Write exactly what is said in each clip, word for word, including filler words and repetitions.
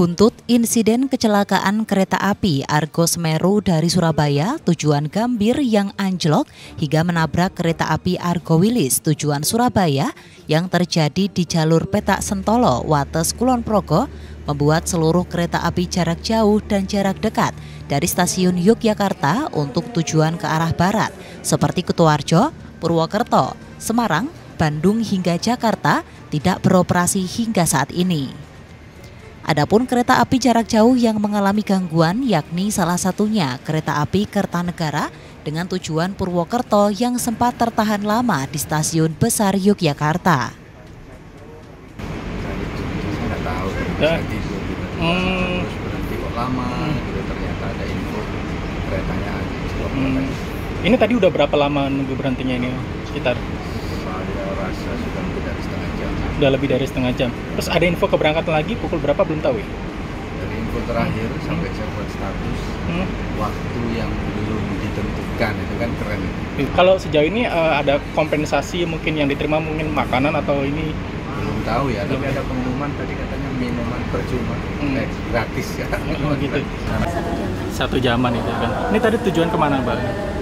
Buntut insiden kecelakaan kereta api Argo Semeru dari Surabaya tujuan Gambir yang anjlok hingga menabrak kereta api Argo Wilis tujuan Surabaya yang terjadi di jalur Petak Sentolo, Wates, Kulon Progo membuat seluruh kereta api jarak jauh dan jarak dekat dari stasiun Yogyakarta untuk tujuan ke arah barat seperti Kutoarjo, Purwokerto, Semarang, Bandung hingga Jakarta tidak beroperasi hingga saat ini. Adapun kereta api jarak jauh yang mengalami gangguan yakni salah satunya kereta api Kertanegara dengan tujuan Purwokerto yang sempat tertahan lama di stasiun besar Yogyakarta. Nggak tahu terjadi hmm. terus berhenti kok lama gitu, ternyata ada info keretanya hmm. Ini tadi udah berapa lama nunggu berhentinya ini sekitar? Saya rasa sudah lebih dari setengah jam. Udah lebih dari setengah jam. Terus ada info keberangkatan lagi pukul berapa belum tahu ya? Dari info terakhir hmm. sampai saya buat status hmm. waktu yang belum ditentukan itu kan keren. Kalau sejauh ini uh, ada kompensasi mungkin yang diterima mungkin makanan atau ini? Belum tahu ya, tapi ada pengumuman tadi katanya minuman percuma, hmm. eh, gratis ya. Oh, gitu. Satu jaman itu kan. Ini tadi tujuan kemana, Mbak?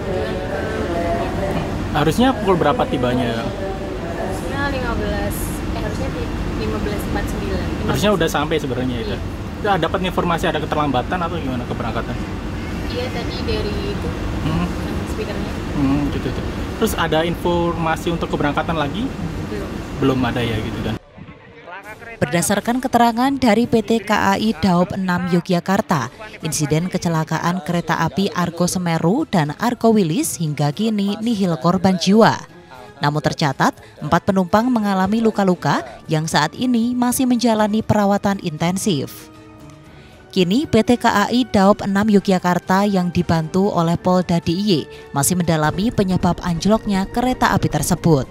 Harusnya pukul berapa tibanya? Harusnya lima belas, eh harusnya lima belas empat puluh sembilan. Harusnya udah sampai sebenarnya itu. Ya, dapat informasi ada keterlambatan atau gimana keberangkatan? Iya tadi dari itu, hmm. speakernya. Hmm, gitu, gitu. Terus ada informasi untuk keberangkatan lagi? Belum. Belum ada ya gitu kan. Berdasarkan keterangan dari P T K A I Daop enam Yogyakarta, insiden kecelakaan kereta api Argo Semeru dan Argo Wilis hingga kini nihil korban jiwa. Namun tercatat, empat penumpang mengalami luka-luka yang saat ini masih menjalani perawatan intensif. Kini P T K A I Daop enam Yogyakarta yang dibantu oleh Polda D I Y masih mendalami penyebab anjloknya kereta api tersebut.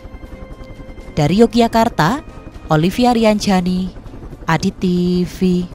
Dari Yogyakarta, Olivia Rianjani, Adit T V.